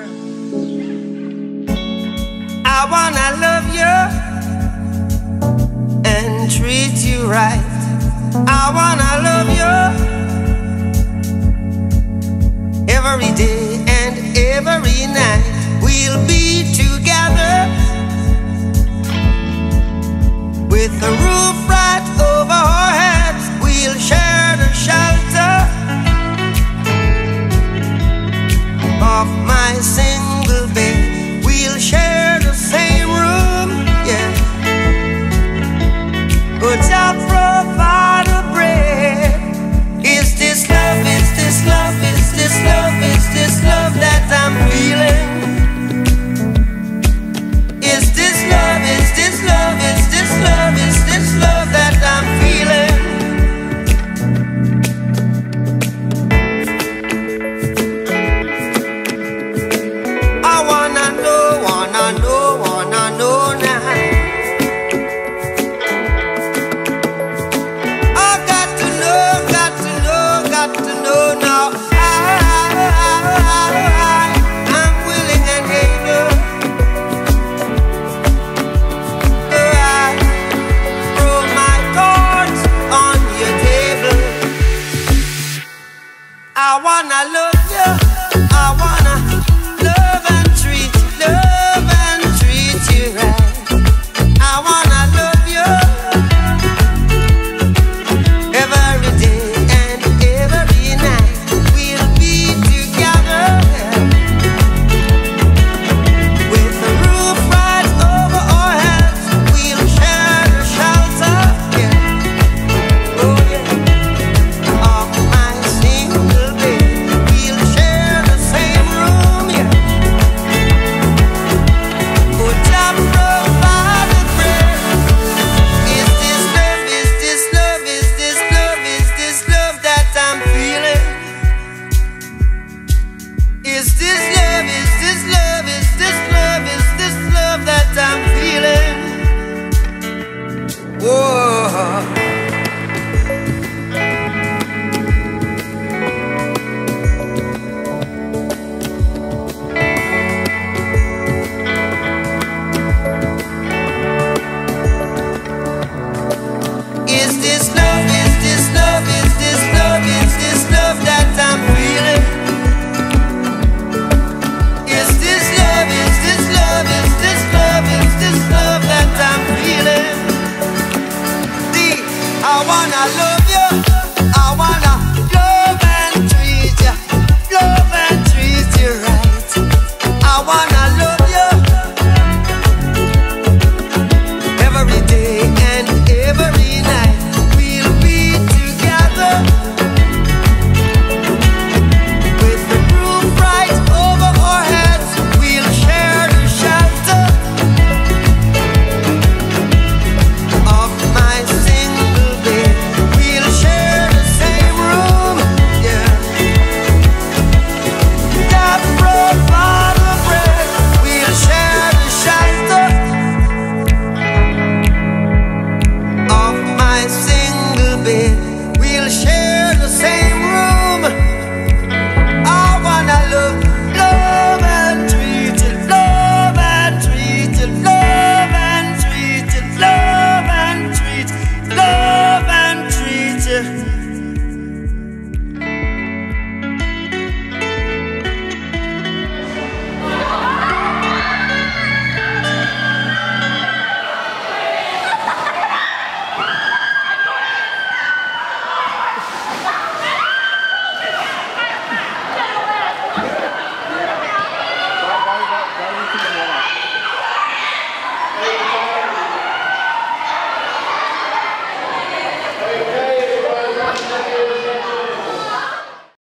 I wanna love you and treat you right. I wanna love you every day and every night. We'll be together with a roof right over our heads. We'll share the shelter of my single bed. We'll share the same room, yeah. But I'll provide a bread. Is this love, is this love, is this love, is this love that I'm feeling? Is this love, is this love, is this love, is this love that I'm feeling? I wanna know, wanna know, wanna know now. I got to know, got to know, got to know now. I'm willing and able. I throw my cards on your table. I wanna love